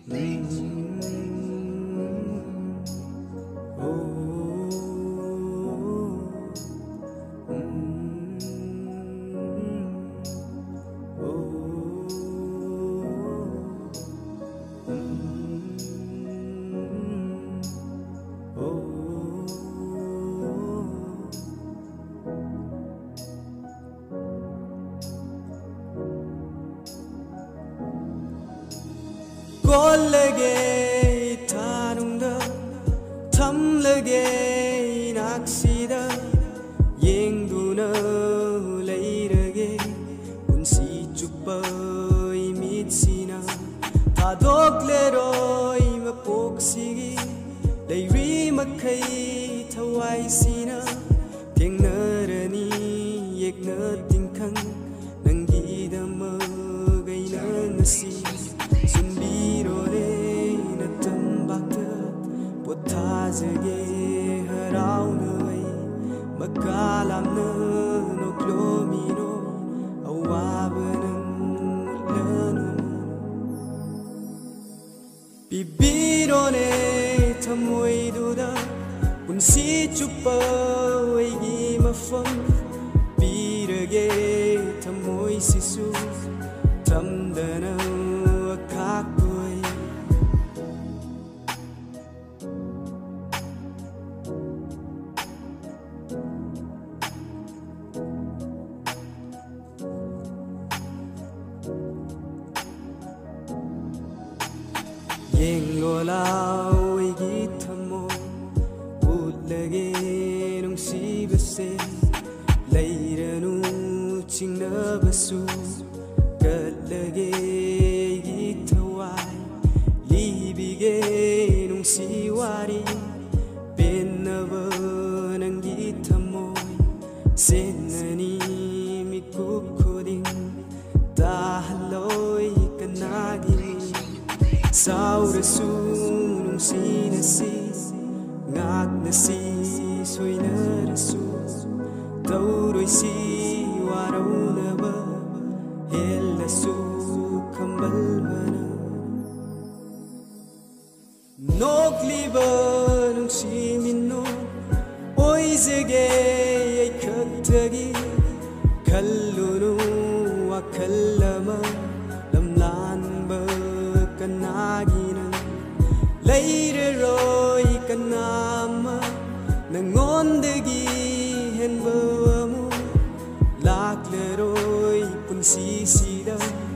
꼴레게 타는다 탐레게 낚시다 옌두나 레이르게 운시 쭈빠이 미치나 다독레로이 마복시기 레이리 마카이 타와이시나 땡나라니 옅나 띵캉 낭기다 먹이나 나시 Potazage haraunoi makalamna no klomino awabanang lanu bibirone thamoy duda punsi chupa waigi mafam birage thamoy sisu thamdana akakoi Yengolao igitamo utlage nung sibase lairanu chingnabasu katlage igitawai libige nung siwari penaba nang gitamoy senani mikukuding tahaloy kanagin Saurasu nung sinasi ngak nasi soy narasu tauroy si waraw na ba helasu kambal mana nogliba nung simino oy zege ay kagtagi kallunu akallama lamlan ba Kanaginan Laireroi kanama Nangondagi henbamu Lakleroi punsisida